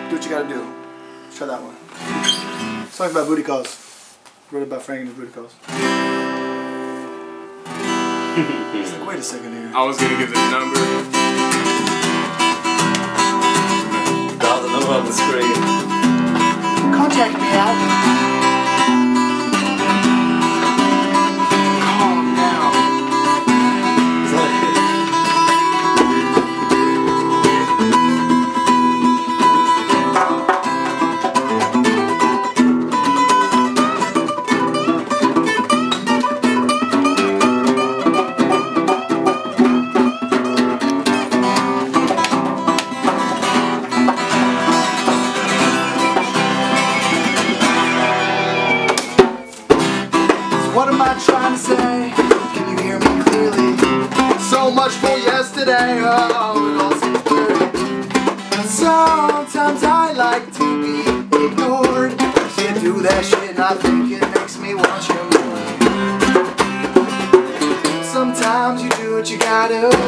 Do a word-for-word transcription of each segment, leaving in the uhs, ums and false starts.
Do what you gotta do. Let's try that one. Song about booty calls. Wrote about Frank and his booty calls. It's like, wait a second here. I was gonna give the number. Dial the number on the screen. Contact me out. Calm down. What am I trying to say? Can you hear me clearly? So much for yesterday, oh, it all seems blurry. Sometimes I like to be ignored. See you do that shit and I think it makes me want you more. Sometimes you do what you gotta do.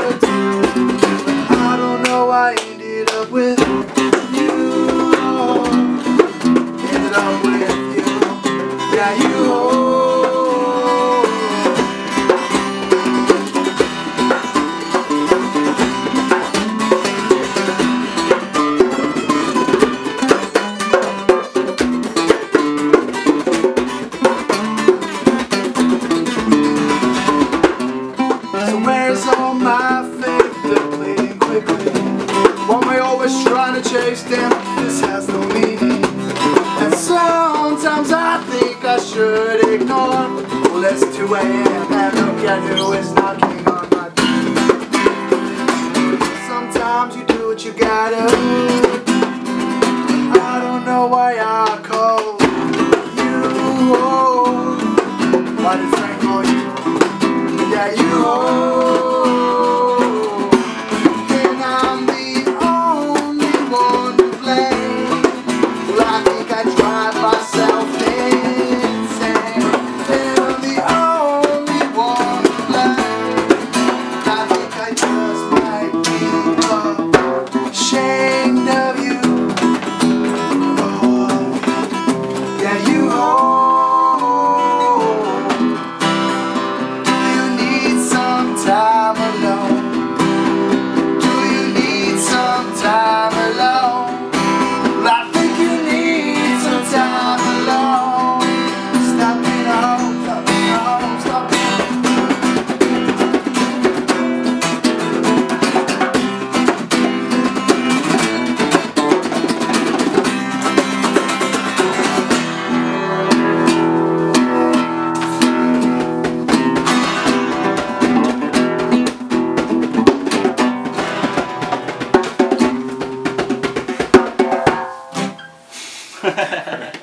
I don't know why I ended up with you. Ended up with you. Yeah, you. Where's all my faith that playing quickly? Why am I always trying to chase them? This has no meaning. And sometimes I think I should ignore. Well, it's two A M and look at who is knocking on my door. Sometimes you do what you gotta do. I don't know why I call you. Why did Frank call you? Yeah, you. Ha ha ha.